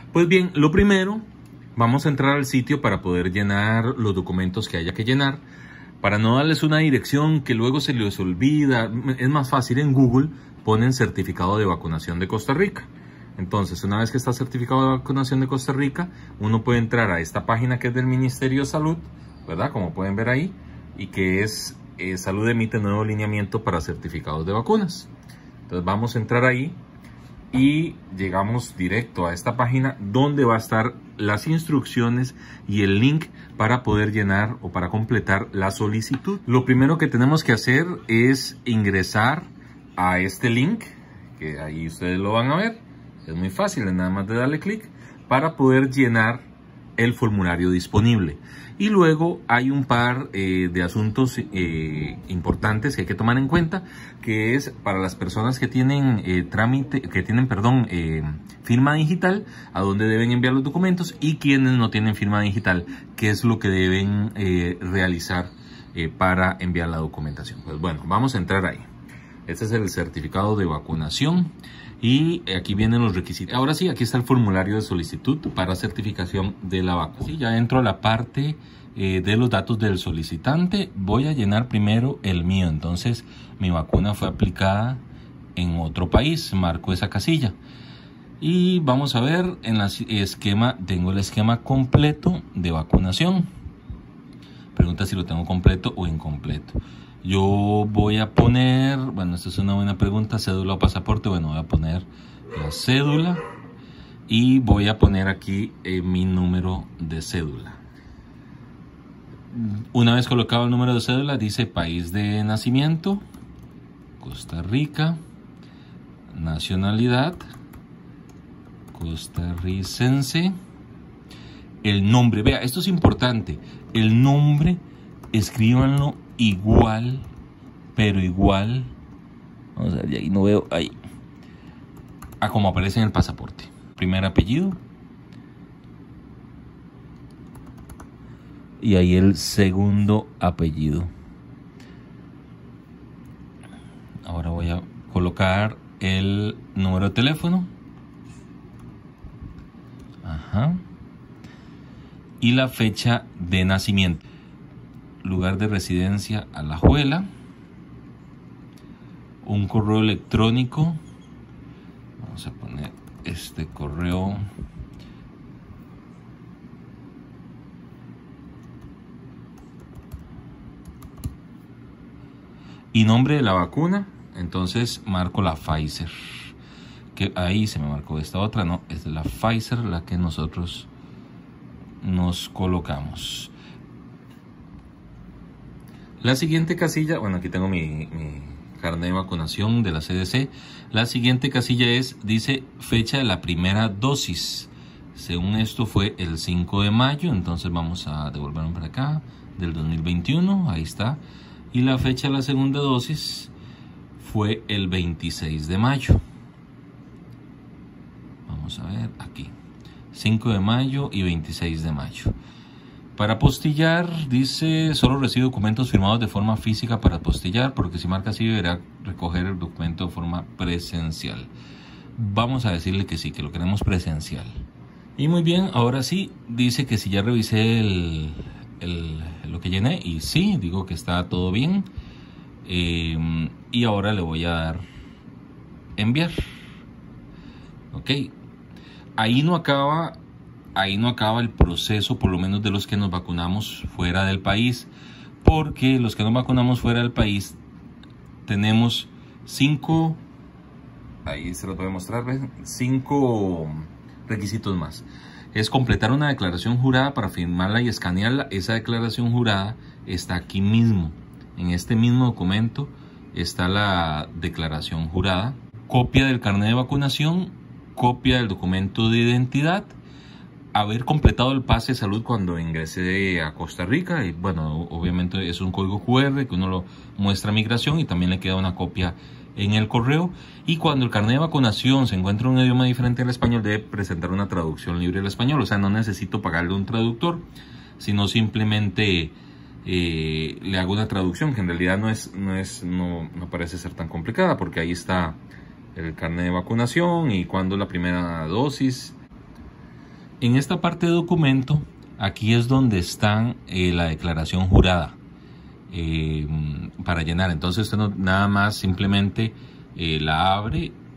Pues bien, lo primero, vamos a entrar al sitio para poder llenar los documentos que haya que llenar. Para no darles una dirección que luego se les olvida, es más fácil en Google, ponen certificado de vacunación de Costa Rica. Entonces, una vez que está certificado de vacunación de Costa Rica, uno puede entrar a esta página que es del Ministerio de Salud, ¿verdad? Como pueden ver ahí, y que es Salud emite nuevo lineamiento para certificados de vacunas. Entonces vamos a entrar ahí y llegamos directo a esta página donde va a estar las instrucciones y el link para poder llenar o para completar la solicitud. Lo primero que tenemos que hacer es ingresar a este link, que ahí ustedes lo van a ver. Es muy fácil, es nada más de darle clic para poder llenar el formulario disponible. Y luego hay un par de asuntos importantes que hay que tomar en cuenta, que es para las personas que tienen firma digital, a dónde deben enviar los documentos, y quienes no tienen firma digital, qué es lo que deben realizar para enviar la documentación. Pues bueno, vamos a entrar ahí. Este es el certificado de vacunación y aquí vienen los requisitos. Ahora sí, aquí está el formulario de solicitud para certificación de la vacuna. Sí, ya entro a la parte de los datos del solicitante. Voy a llenar primero el mío. Entonces, mi vacuna fue aplicada en otro país. Marco esa casilla. Y vamos a ver en el esquema. Tengo el esquema completo de vacunación. Pregunta si lo tengo completo o incompleto. Yo voy a poner, bueno, esta es una buena pregunta, cédula o pasaporte. Bueno, voy a poner la cédula y voy a poner aquí mi número de cédula. Una vez colocado el número de cédula, dice país de nacimiento, Costa Rica, nacionalidad, costarricense, el nombre. Vea, esto es importante, el nombre, escríbanlo igual, pero igual, vamos a ver, ahí no veo, ahí, a como aparece en el pasaporte. Primer apellido y ahí el segundo apellido. Ahora voy a colocar el número de teléfono, y la fecha de nacimiento. Lugar de residencia, Alajuela. Un correo electrónico. Vamos a poner este correo. Y nombre de la vacuna. Entonces marco la Pfizer. Que ahí se me marcó esta otra. No, es de la Pfizer la que nosotros nos colocamos. La siguiente casilla, bueno, aquí tengo mi carnet de vacunación de la CDC. La siguiente casilla dice fecha de la primera dosis. Según esto fue el 5 de mayo, entonces vamos a devolverlo para acá, del 2021, ahí está. Y la fecha de la segunda dosis fue el 26 de mayo. Vamos a ver aquí, 5 de mayo y 26 de mayo. Para postillar, dice, solo recibe documentos firmados de forma física para postillar, porque si marca así deberá recoger el documento de forma presencial. Vamos a decirle que sí, que lo queremos presencial. Y muy bien, ahora sí, dice que si ya revisé lo que llené, y sí, digo que está todo bien. Y ahora le voy a dar enviar. Ok, ahí no acaba el proceso, por lo menos de los que nos vacunamos fuera del país, porque los que nos vacunamos fuera del país tenemos 5, ahí se los voy a mostrar, 5 requisitos más. Es completar una declaración jurada para firmarla y escanearla. Esa declaración jurada está aquí mismo, en este mismo documento está la declaración jurada. Copia del carnet de vacunación, copia del documento de identidad, haber completado el pase de salud cuando ingresé a Costa Rica, y bueno, obviamente es un código QR que uno lo muestra a migración y también le queda una copia en el correo. Y cuando el carnet de vacunación se encuentra en un idioma diferente al español, debe presentar una traducción libre al español. O sea, no necesito pagarle un traductor, sino simplemente le hago una traducción que en realidad no parece ser tan complicada, porque ahí está el carnet de vacunación y cuándo la primera dosis. En esta parte de documento, aquí es donde está la declaración jurada para llenar. Entonces usted no, nada más simplemente la abre